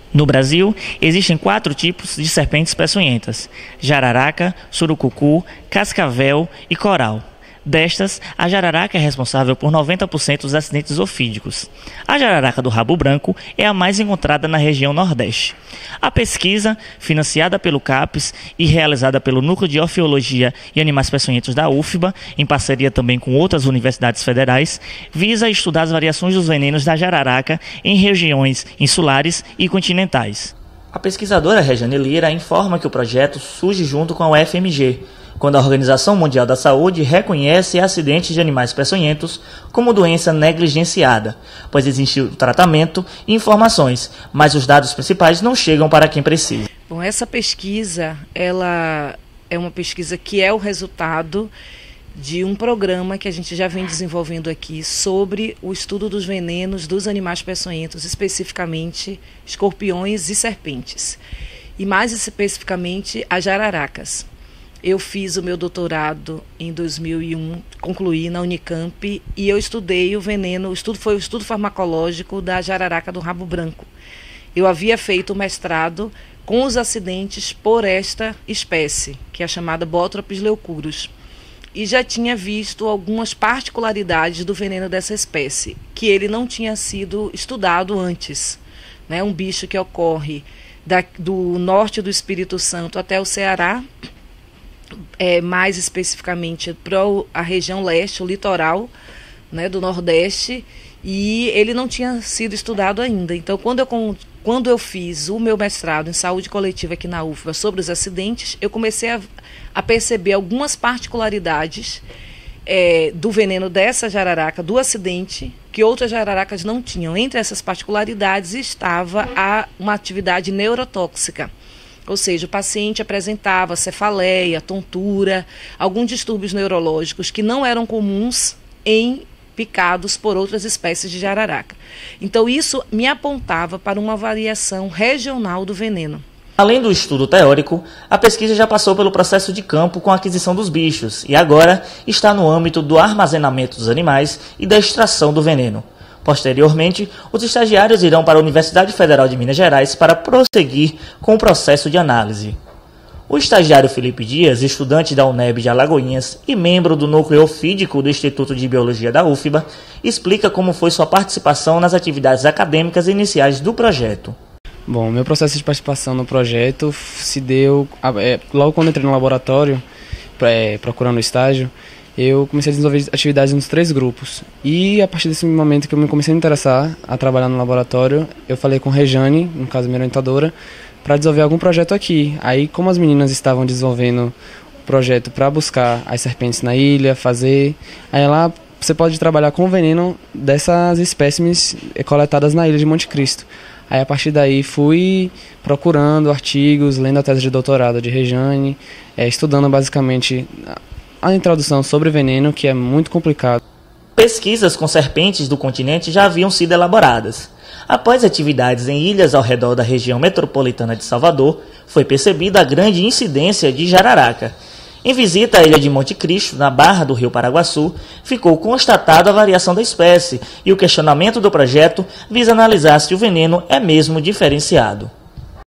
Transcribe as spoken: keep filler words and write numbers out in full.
No Brasil, existem quatro tipos de serpentes peçonhentas: jararaca, surucucu, cascavel e coral. Destas, a jararaca é responsável por noventa por cento dos acidentes ofídicos. A jararaca do rabo branco é a mais encontrada na região Nordeste. A pesquisa, financiada pelo CAPES e realizada pelo Núcleo de Orfeologia e Animais Peçonhentos da U F B A, em parceria também com outras universidades federais, visa estudar as variações dos venenos da jararaca em regiões insulares e continentais. A pesquisadora Regiane Lira informa que o projeto surge junto com a U F M G, quando a Organização Mundial da Saúde reconhece acidentes de animais peçonhentos como doença negligenciada, pois existe o tratamento e informações, mas os dados principais não chegam para quem precisa. Bom, essa pesquisa, ela é uma pesquisa que é o resultado de um programa que a gente já vem desenvolvendo aqui sobre o estudo dos venenos dos animais peçonhentos, especificamente escorpiões e serpentes, e mais especificamente as jararacas. Eu fiz o meu doutorado em dois mil e um, concluí na Unicamp, e eu estudei o veneno, o estudo foi o estudo farmacológico da jararaca do rabo branco. Eu havia feito o mestrado com os acidentes por esta espécie, que é a chamada Bothrops leucurus, e já tinha visto algumas particularidades do veneno dessa espécie, que ele não tinha sido estudado antes, né? Um bicho que ocorre da, do norte do Espírito Santo até o Ceará, É, mais especificamente para a região leste, o litoral, né, do Nordeste, e ele não tinha sido estudado ainda. Então, quando eu, quando eu fiz o meu mestrado em saúde coletiva aqui na U F B A sobre os acidentes, eu comecei a, a perceber algumas particularidades é, do veneno dessa jararaca, do acidente, que outras jararacas não tinham. Entre essas particularidades estava a, uma atividade neurotóxica. Ou seja, o paciente apresentava cefaleia, tontura, alguns distúrbios neurológicos que não eram comuns em picados por outras espécies de jararaca. Então, isso me apontava para uma variação regional do veneno. Além do estudo teórico, a pesquisa já passou pelo processo de campo com a aquisição dos bichos e agora está no âmbito do armazenamento dos animais e da extração do veneno. Posteriormente, os estagiários irão para a Universidade Federal de Minas Gerais para prosseguir com o processo de análise. O estagiário Felipe Dias, estudante da UNEB de Alagoinhas e membro do núcleo ofídico do Instituto de Biologia da U F B A, explica como foi sua participação nas atividades acadêmicas iniciais do projeto. Bom, meu processo de participação no projeto se deu é, logo quando entrei no laboratório, é, procurando estágio. Eu comecei a desenvolver atividades nos três grupos. E a partir desse momento que eu me comecei a me interessar a trabalhar no laboratório, eu falei com Regiane, no caso minha orientadora, para desenvolver algum projeto aqui. Aí, como as meninas estavam desenvolvendo o projeto para buscar as serpentes na ilha, fazer... Aí lá você pode trabalhar com o veneno dessas espécimes coletadas na ilha de Monte Cristo. Aí a partir daí fui procurando artigos, lendo a tese de doutorado de Regiane, é, estudando basicamente a introdução sobre veneno, que é muito complicado. Pesquisas com serpentes do continente já haviam sido elaboradas. Após atividades em ilhas ao redor da região metropolitana de Salvador, foi percebida a grande incidência de jararaca. Em visita à ilha de Monte Cristo, na barra do rio Paraguaçu, ficou constatada a variação da espécie e o questionamento do projeto visa analisar se o veneno é mesmo diferenciado.